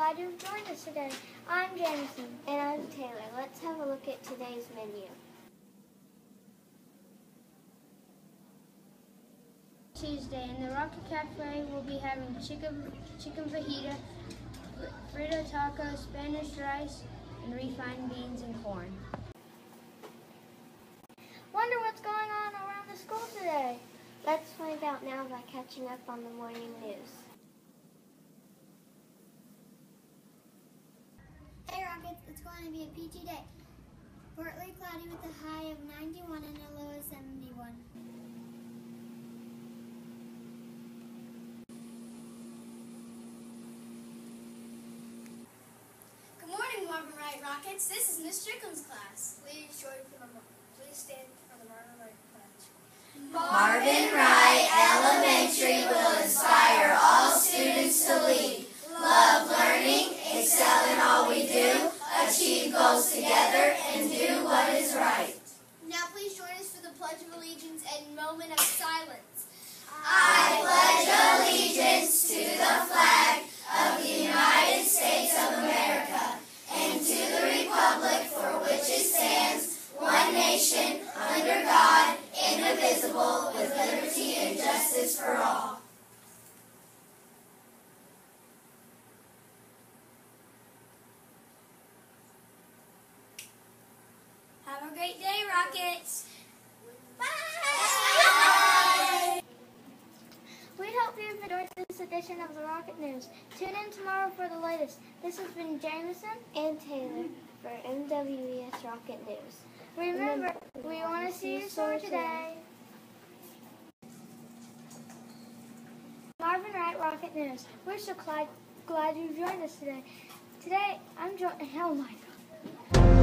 glad you've joined us today. I'm Jameson. And I'm Taylor. Let's have a look at today's menu. Tuesday, in the Rocket Cafe, we'll be having chicken fajita, Frito tacos, Spanish rice, and refined beans and corn. Wonder what's going on around the school today? Let's find out now by catching up on the morning news. Hey Rockets, it's going to be a peachy day. Partly cloudy with a high of 91 and a low of 71. Good morning, Marvin Wright Rockets. This is Miss Strickland's class. Please stand for the Marvin Wright pledge. Marvin Wright Elementary will inspire all students to lead, love learning, excel in all we do, achieve goals together, and do what is right. Now please join us for the Pledge of Allegiance and moment of silence. I pledge allegiance to the flag of the United States of America and to the republic for which it stands, one nation, under God, indivisible, with liberty and justice for all. Have a great day, Rockets. Bye! We hope you've enjoyed this edition of the Rocket News. Tune in tomorrow for the latest. This has been Jameson And Taylor for MWES Rocket News. Remember, we want to see you soar today. Marvin Wright Rocket News. We're so glad you joined us today. Today, I'm joined. Oh my God.